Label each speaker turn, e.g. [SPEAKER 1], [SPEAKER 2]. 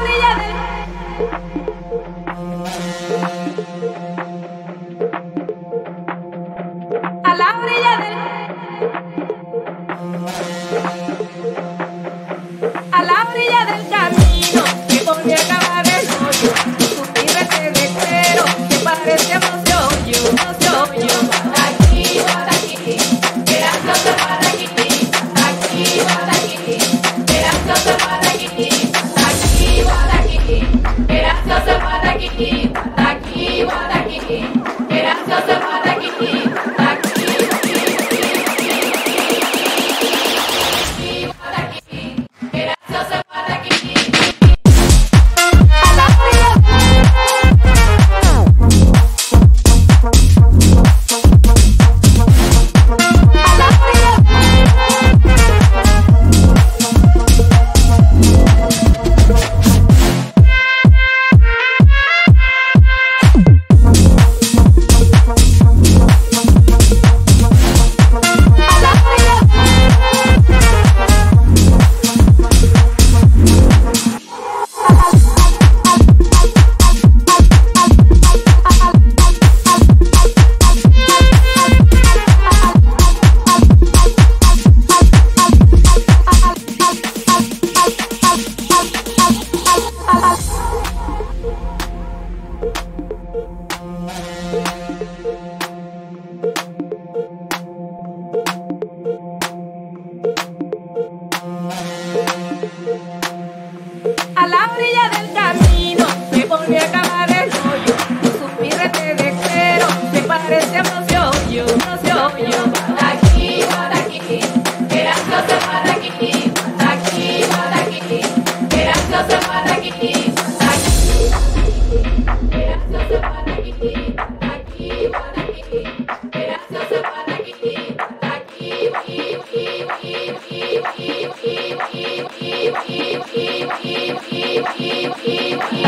[SPEAKER 1] orilla del a la orilla del a la orilla del camino que volví a acabar el hoyo. Suspiré ese desespero que parece no se oyó, no se oyó. Aquí, aquí, quedándose para aquí, aquí, aquí, quedándose para aquí, aquí, aquí, quedándose para aquí, aquí, aquí, quedándose para aquí, aquí. A la orilla del camino me volví a acabar el hoyo. Suspiré de desespero que parece no se oyó, no se oyó. Aquí, aquí, quedándose para aquí, aquí, aquí, quedándose para aquí, aquí, quedándose para aquí, aquí, aquí, quedándose para aquí, aquí, aquí.